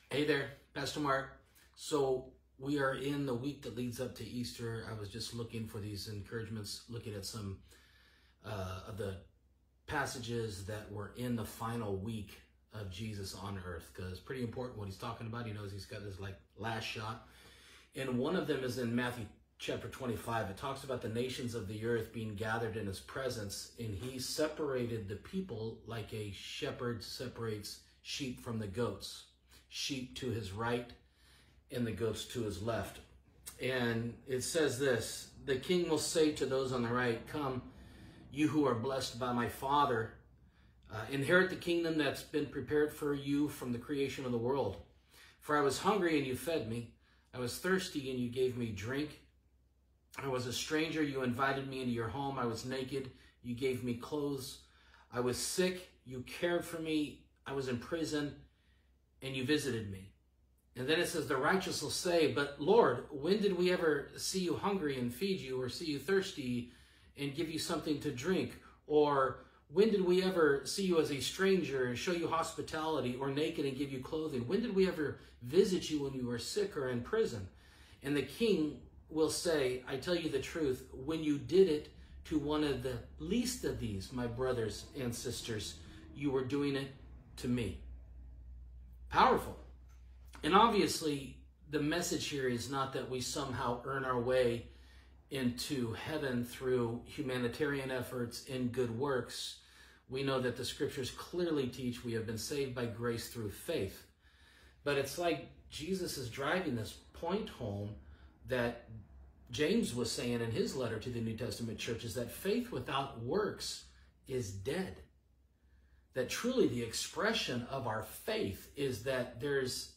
Hey there, Pastor Mark. So we are in the week that leads up to Easter. I was just looking for these encouragements, looking at some of the passages that were in the final week of Jesus on earth, because it's pretty important what he's talking about. He knows he's got his last shot. And one of them is in Matthew chapter 25. It talks about the nations of the earth being gathered in his presence, and he separated the people like a shepherd separates sheep from the goats. Sheep to his right and the goats to his left. And it says this: the king will say to those on the right, "Come, you who are blessed by my Father, inherit the kingdom that's been prepared for you from the creation of the world. For I was hungry and you fed me. I was thirsty and you gave me drink. I was a stranger, you invited me into your home. I was naked, you gave me clothes. I was sick, you cared for me. I was in prison, and you visited me." And then it says, the righteous will say, "But Lord, when did we ever see you hungry and feed you, or see you thirsty and give you something to drink? Or when did we ever see you as a stranger and show you hospitality, or naked and give you clothing? When did we ever visit you when you were sick or in prison?" And the king will say, "I tell you the truth, when you did it to one of the least of these, my brothers and sisters, you were doing it to me." Powerful. And obviously, the message here is not that we somehow earn our way into heaven through humanitarian efforts and good works. We know that the scriptures clearly teach we have been saved by grace through faith. But it's like Jesus is driving this point home that James was saying in his letter to the New Testament churches, that faith without works is dead. That truly the expression of our faith is that there's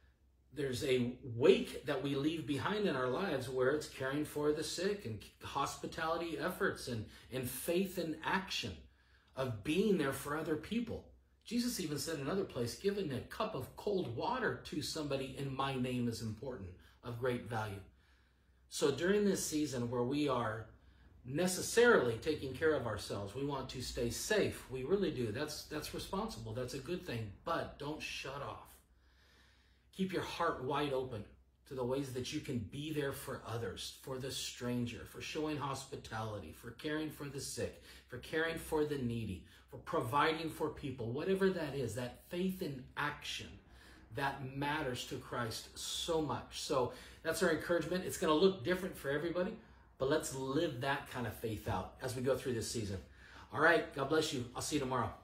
a wake that we leave behind in our lives where it's caring for the sick and hospitality efforts and faith in action of being there for other people. Jesus even said in another place, giving a cup of cold water to somebody in my name is important, of great value. So during this season where we are necessarily taking care of ourselves, we want to stay safe. We really do. That's responsible. That's a good thing. But don't shut off. Keep your heart wide open to the ways that you can be there for others, for the stranger, for showing hospitality, for caring for the sick, for caring for the needy, for providing for people, whatever that is, that faith in action, that matters to Christ so much. So that's our encouragement. It's going to look different for everybody, but let's live that kind of faith out as we go through this season. All right, God bless you. I'll see you tomorrow.